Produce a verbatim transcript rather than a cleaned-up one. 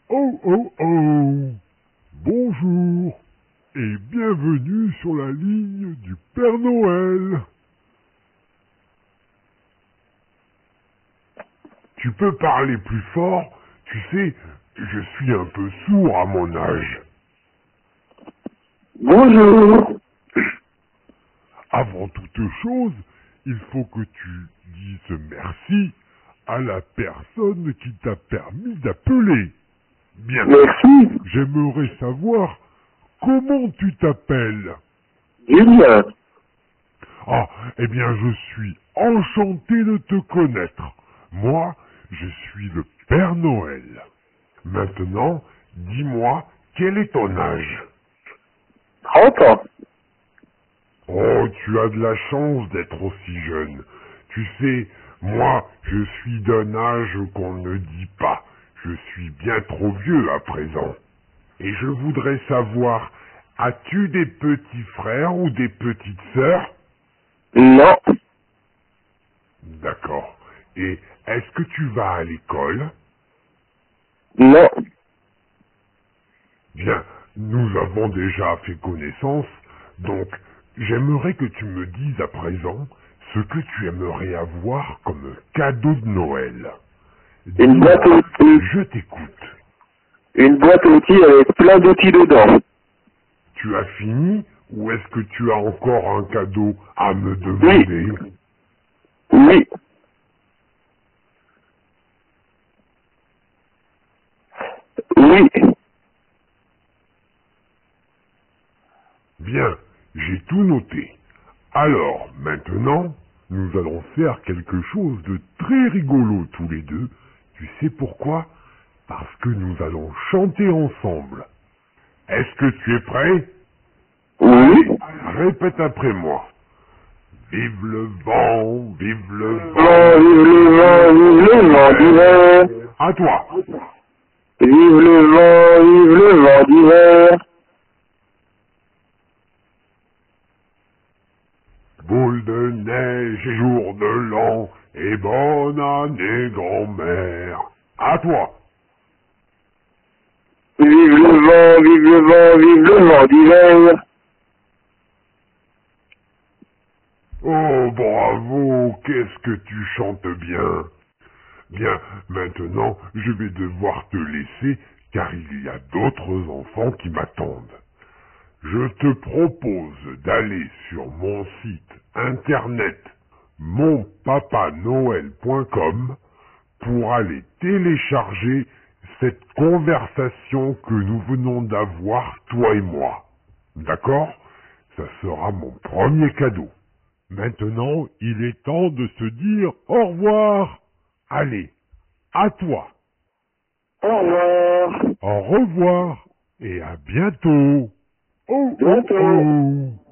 Oh oh oh! Bonjour et bienvenue sur la ligne du Père Noël. Tu peux parler plus fort? Tu sais, je suis un peu sourd à mon âge. Bonjour. Avant toute chose, il faut que tu dises merci à la personne qui t'a permis d'appeler. Bien, Merci. j'aimerais savoir comment tu t'appelles. Julien. Ah, eh bien, je suis enchanté de te connaître. Moi, je suis le Père Noël. Maintenant, dis-moi, quel est ton âge? trente ans. Oh, tu as de la chance d'être aussi jeune. Tu sais, moi, je suis d'un âge qu'on ne dit pas. Je suis bien trop vieux à présent. Et je voudrais savoir, as-tu des petits frères ou des petites sœurs? Non. D'accord. Et est-ce que tu vas à l'école? Non. Bien, nous avons déjà fait connaissance, donc j'aimerais que tu me dises à présent ce que tu aimerais avoir comme cadeau de Noël. Une boîte à Dis-moi, outils. je t'écoute. Une boîte à outils avec plein d'outils dedans. Tu as fini ou est-ce que tu as encore un cadeau à me Oui. demander? Oui. Oui. Bien, j'ai tout noté. Alors, maintenant, nous allons faire quelque chose de très rigolo tous les deux. Tu sais pourquoi? Parce que nous allons chanter ensemble. Est-ce que tu es prêt? Oui. Allez, répète après moi. Vive le vent, vive le Vent, vive le vent, vive le vent d'hiver. vent. À toi. Vive le vent, vive le vent d'hiver. Boule de neige et jour de l'an, et bonne année grand-mère. À toi. Vive le vent, vive le vent, vive le vent d'hiver. Oh, bravo, qu'est-ce que tu chantes bien. Bien, maintenant, je vais devoir te laisser, car il y a d'autres enfants qui m'attendent. Je te propose d'aller sur mon site internet mon papa noël point com pour aller télécharger cette conversation que nous venons d'avoir, toi et moi. D'accord? Ça sera mon premier cadeau. Maintenant, il est temps de se dire au revoir. Allez, à toi. Au revoir. Au revoir et à bientôt. Oh, oh, Bientôt. oh.